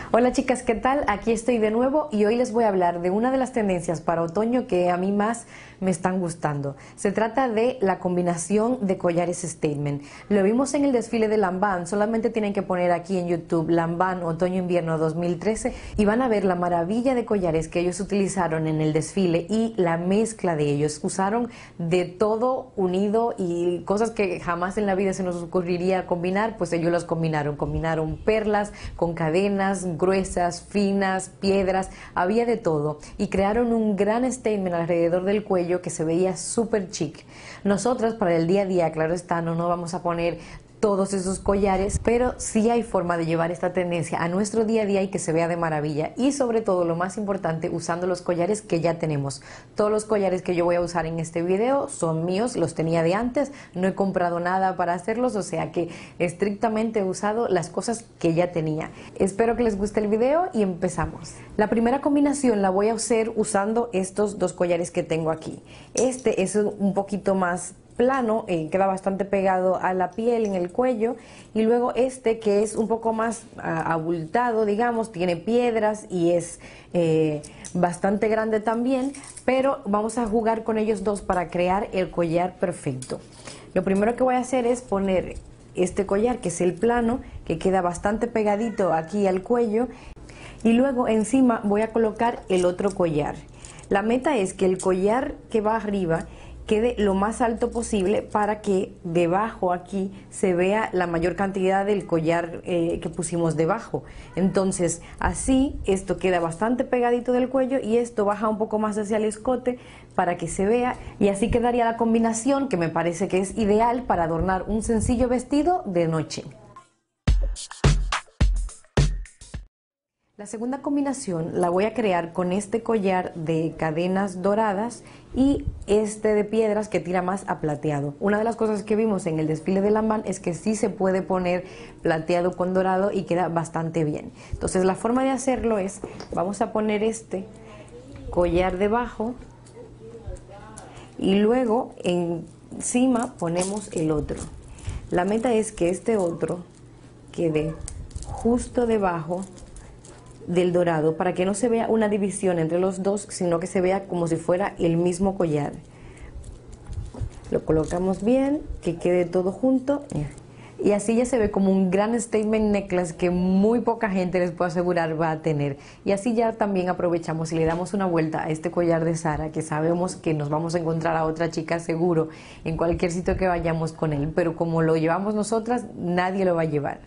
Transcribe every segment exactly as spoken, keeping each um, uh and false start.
Hola chicas, ¿qué tal? Aquí estoy de nuevo y hoy les voy a hablar de una de las tendencias para otoño que a mí más me están gustando. Se trata de la combinación de collares statement. Lo vimos en el desfile de Lanvin, solamente tienen que poner aquí en YouTube Lanvin Otoño-Invierno dos mil trece y van a ver la maravilla de collares que ellos utilizaron en el desfile y la mezcla de ellos. Usaron de todo unido y cosas que jamás en la vida se nos ocurriría combinar, pues ellos las combinaron. Combinaron perlas con cadenas gruesas, finas, piedras, había de todo y crearon un gran statement alrededor del cuello que se veía súper chic. Nosotras para el día a día, claro está, no nos vamos a poner todos esos collares, pero sí hay forma de llevar esta tendencia a nuestro día a día y que se vea de maravilla, y sobre todo lo más importante, usando los collares que ya tenemos. Todos los collares que yo voy a usar en este video son míos, los tenía de antes, no he comprado nada para hacerlos, o sea que estrictamente he usado las cosas que ya tenía. Espero que les guste el video y empezamos. La primera combinación la voy a hacer usando estos dos collares que tengo aquí. Este es un poquito más plano, eh, queda bastante pegado a la piel en el cuello, y luego este que es un poco más uh, abultado, digamos, tiene piedras y es eh, bastante grande también, pero vamos a jugar con ellos dos para crear el collar perfecto. Lo primero que voy a hacer es poner este collar, que es el plano, que queda bastante pegadito aquí al cuello, y luego encima voy a colocar el otro collar. La meta es que el collar que va arriba quede lo más alto posible para que debajo aquí se vea la mayor cantidad del collar eh, que pusimos debajo. Entonces así esto queda bastante pegadito del cuello y esto baja un poco más hacia el escote para que se vea, y así quedaría la combinación que me parece que es ideal para adornar un sencillo vestido de noche. La segunda combinación la voy a crear con este collar de cadenas doradas y este de piedras que tira más a plateado. Una de las cosas que vimos en el desfile de Lanvin es que sí se puede poner plateado con dorado y queda bastante bien. Entonces la forma de hacerlo es, vamos a poner este collar debajo y luego encima ponemos el otro. La meta es que este otro quede justo debajo del dorado para que no se vea una división entre los dos, sino que se vea como si fuera el mismo collar. Lo colocamos bien, que quede todo junto y así ya se ve como un gran statement necklace que muy poca gente, les puedo asegurar, va a tener. Y así ya también aprovechamos y le damos una vuelta a este collar de Zara, que sabemos que nos vamos a encontrar a otra chica seguro en cualquier sitio que vayamos con él, pero como lo llevamos nosotras, nadie lo va a llevar.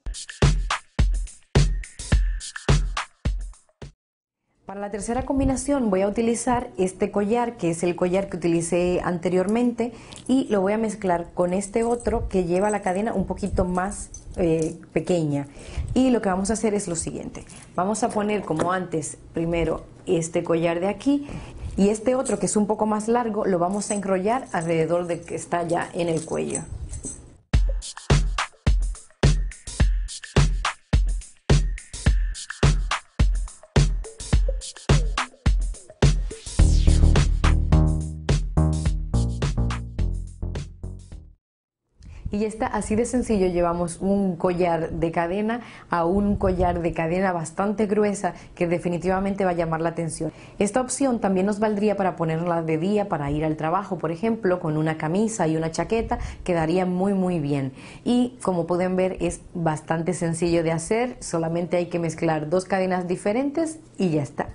Para la tercera combinación voy a utilizar este collar, que es el collar que utilicé anteriormente, y lo voy a mezclar con este otro que lleva la cadena un poquito más eh, pequeña. Y lo que vamos a hacer es lo siguiente: vamos a poner como antes primero este collar de aquí y este otro que es un poco más largo lo vamos a enrollar alrededor de que está ya en el cuello. Y ya está, así de sencillo llevamos un collar de cadena a un collar de cadena bastante gruesa que definitivamente va a llamar la atención. Esta opción también nos valdría para ponerla de día, para ir al trabajo, por ejemplo, con una camisa y una chaqueta, quedaría muy muy bien. Y como pueden ver es bastante sencillo de hacer, solamente hay que mezclar dos cadenas diferentes y ya está.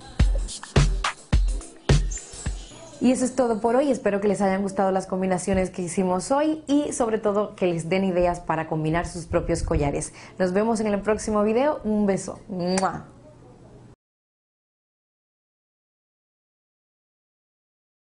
Y eso es todo por hoy, espero que les hayan gustado las combinaciones que hicimos hoy y sobre todo que les den ideas para combinar sus propios collares. Nos vemos en el próximo video, un beso. ¡Mua!